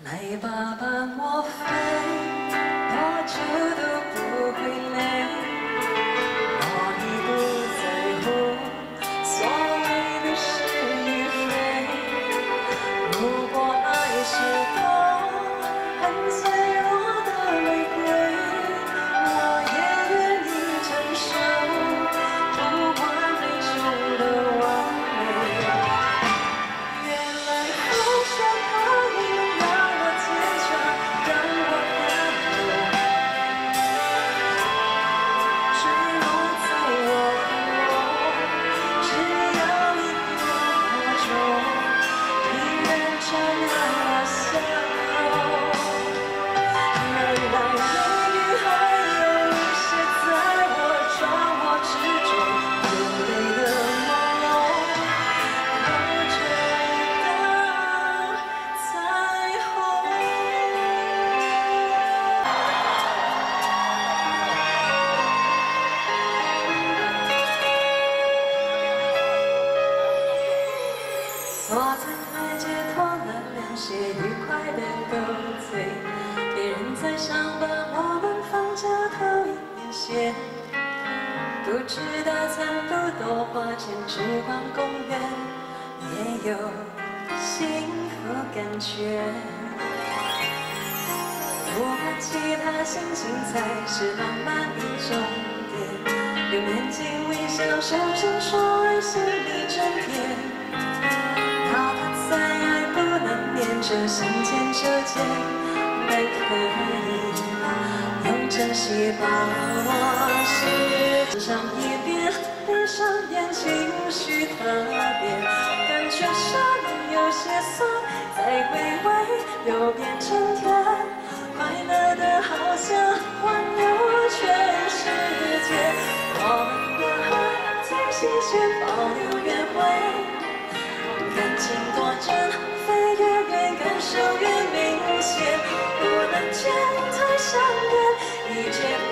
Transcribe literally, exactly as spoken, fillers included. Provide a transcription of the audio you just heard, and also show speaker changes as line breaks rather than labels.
来吧，伴我飞，多久都不会累。我已不在乎所谓的是与非。如果爱是朵很脆弱的玫瑰，我也愿意承受不完美中的完美。原来风说可以。 坐在台阶脱了凉鞋，愉快的斗嘴。别人在上班，我们放假偷一点闲。不知道散步多花钱，只逛公园也有幸福感觉。不管其他，心情才是浪漫的重点。用眼睛微笑，小声说爱心里真甜。 哪怕再爱不能连着相牵着肩，但可以用珍惜把握时。上一遍，闭上眼，情绪特别，感觉上有些酸，再微微又变成甜，快乐的好像环游全世界。我们的爱再新鲜，保留原味。 感情多真，飞越远，感受越明显。不能见太想念，一切。